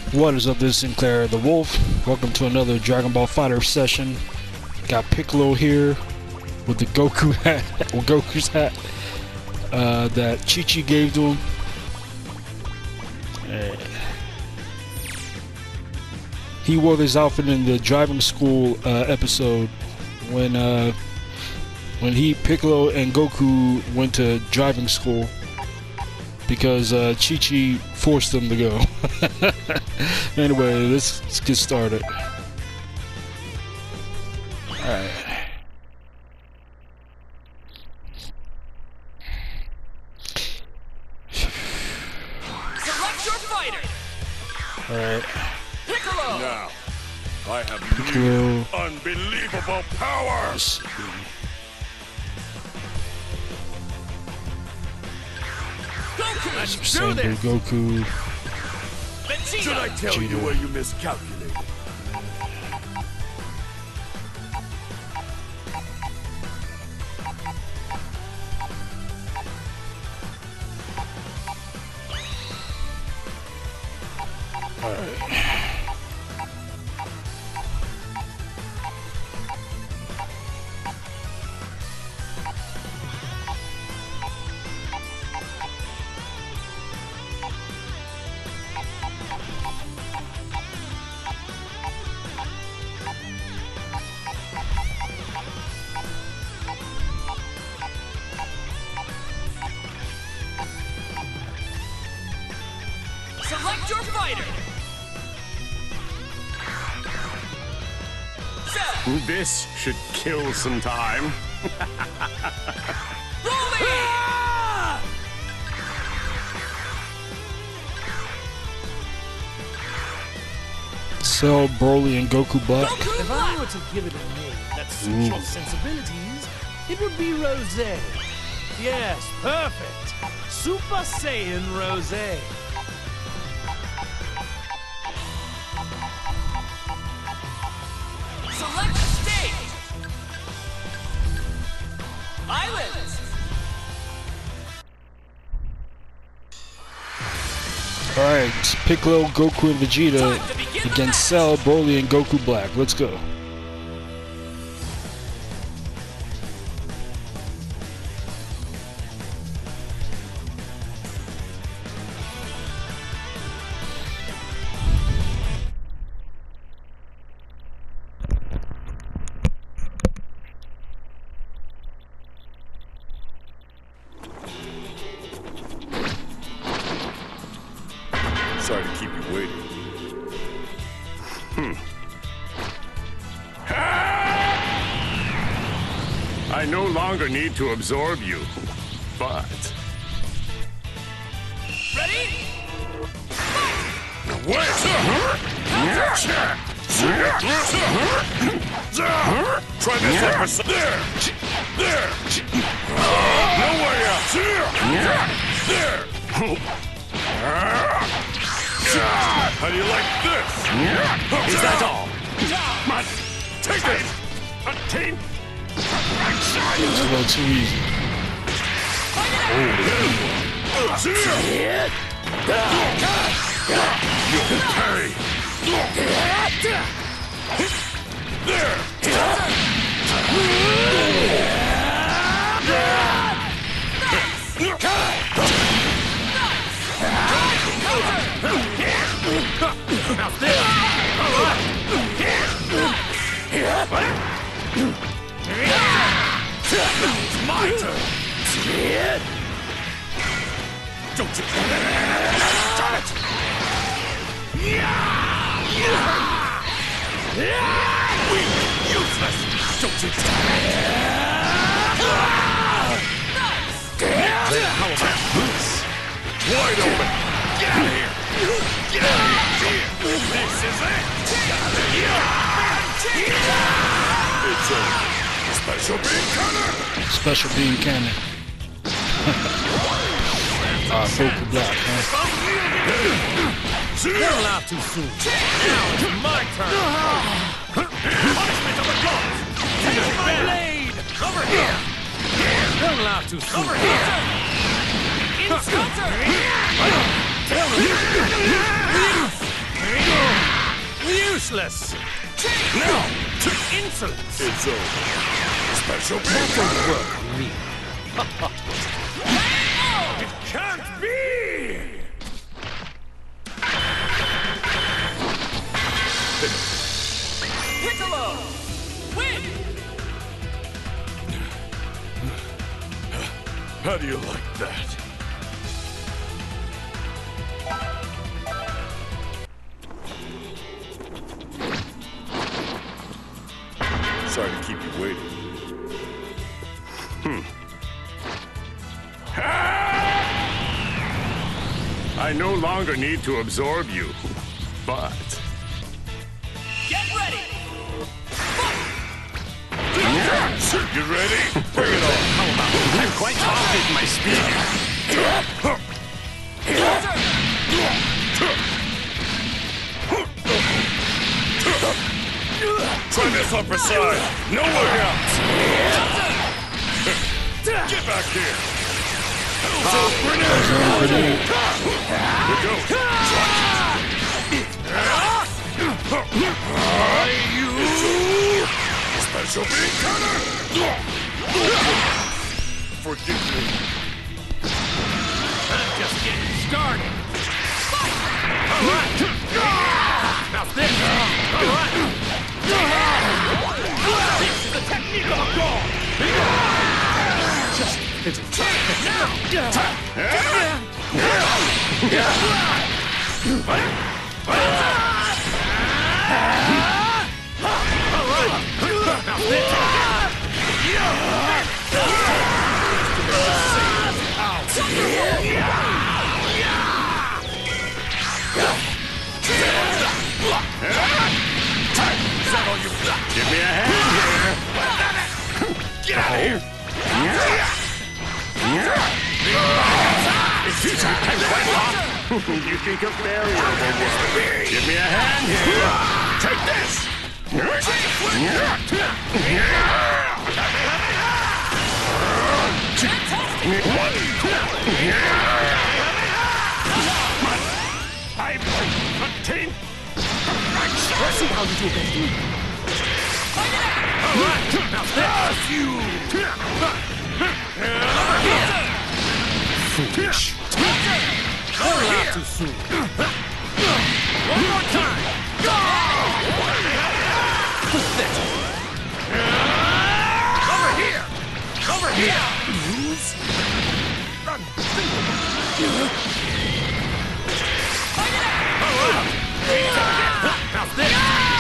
What is up, this is SynClaiR the Wolf. Welcome to another Dragon Ball Fighter session. Got Piccolo here with the Goku hat, or Goku's hat, that Chi-Chi gave to him. He wore this outfit in the driving school episode when Piccolo and Goku went to driving school because Chi-Chi forced them to go. Anyway, let's get started. Alright. Select your fighter! Alright. Piccolo! Now, I have Piccolo. new unbelievable power! Goku! Let's do Same this! Goku. Vegeta! Should I tell you Vegeta. where you miscalculated? Select your fighter! Cell! This should kill some time. Rolling! Cell, Broly, and Goku Black. Goku If I Black! were to give it a name that suits your sensibilities, it would be Rosé. Yes, perfect. Super Saiyan Rosé. Select stage! Islands! Alright, Piccolo, Goku, and Vegeta Time to begin the against match. Cell, Broly, and Goku Black. Let's go. Sorry to keep you waiting. I no longer need to absorb you, but Ready? Wait! Try this one for there! There! No way out! There! How do you like this? is that all? Come on, take it! Attain! It's a little too easy. You'll pay! There! It's my turn! Don't you Stop it! Weak! Useless! Don't you How about this? Wide open! Get out of here! Get out of here! This is it! It's a special beam cannon! Special beam cannon. Goku Black, huh? Never laugh too soon. Now it's my turn. Punishment of the gods! Take my blade! Over here! Don't laugh too soon. Over here! Instant! useless. Now! Insolence. It's over. Special beam That cutter! won't work on me. It can't be! Piccolo! Win! How do you like that? Sorry to keep you waiting. I no longer need to absorb you, but... Get ready! You ready? Bring it on! How about it? I'm quite confident in my speed. Try this upper side! No way out! Get back here! Grenade. Here goes! Special beam cutter! Forgive me. I'm just getting started. All right. Now this. All right. This is the technique of a god. Just Give me a hand here! Get out of here! You think a barrier will work? Give me a hand here! Take this! I'm contained! let's see how you do against me. All right. Now this. Foolish. Over here. Too soon. One more time. Pathetic. Over here! Over here! Now this.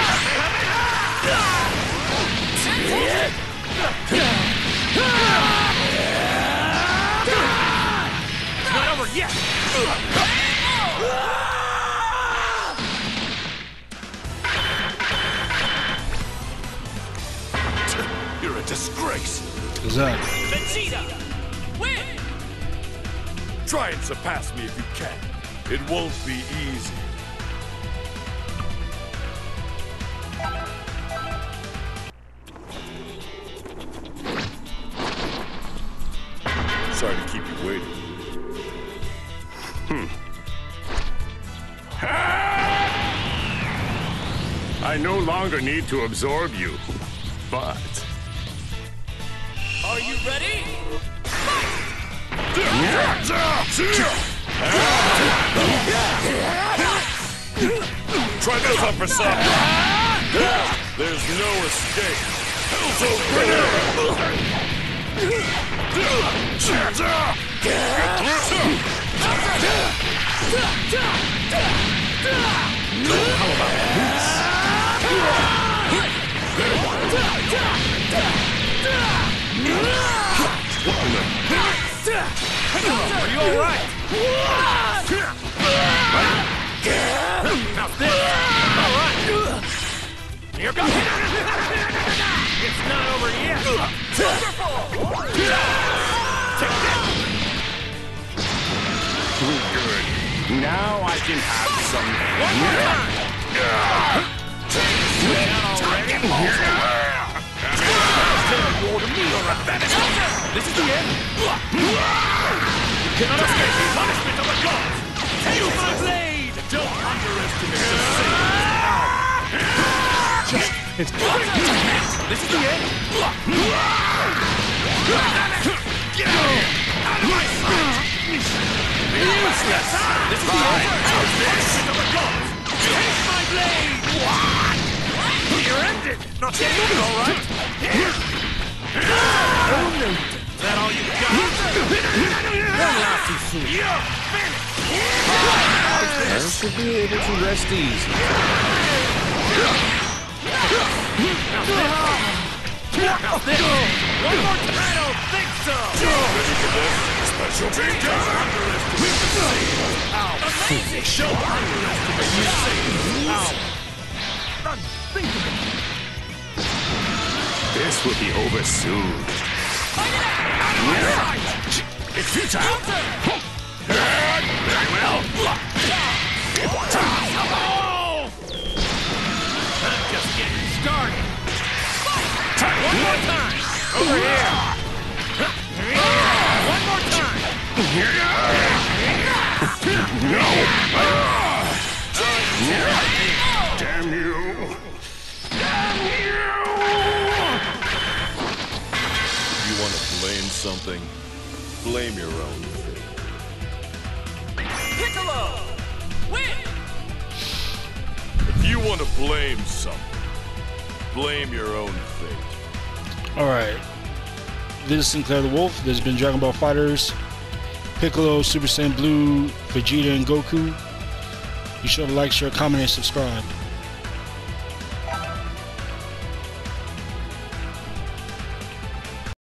It's not over yet. You're a disgrace! Exactly. Vegeta! Win! Try and surpass me if you can. It won't be easy. Sorry to keep you waiting. I no longer need to absorb you, but... Are you ready? Try this upper side. There's no escape. Are you all right? Now this. All right. Here goes. It's not over yet. Take this. Good. Now I can have some... One more time. You order me or a fetish. This is the end. You cannot escape the punishment of the gods. Take my blade. Don't underestimate the Saiyans. This is the end. Get out of here! Out of my sight! Useless. This is the end. Punishment of the gods! Take my blade. What? You're ended! Not yet, all right? Oh no. Is that all you got? Don't laugh too soon. You're finished! I should be able to rest easy. How's this? One more time! I don't think so! Ready for this? Special beam down! Amazing! Show underestimate you Saiyans! Unthinkable. This will be over soon. It's futile! Very well! I'm just getting started. One more time! Over here. One more time. No! Damn you! Damn you! You want to blame something? Blame your own fate. Piccolo, win. If you want to blame something, blame your own fate. Alright. This is SynClaiR the Wolf. This has been Dragon Ball FighterZ. Piccolo, Super Saiyan Blue, Vegeta, and Goku. Be sure to like, share, comment, and subscribe.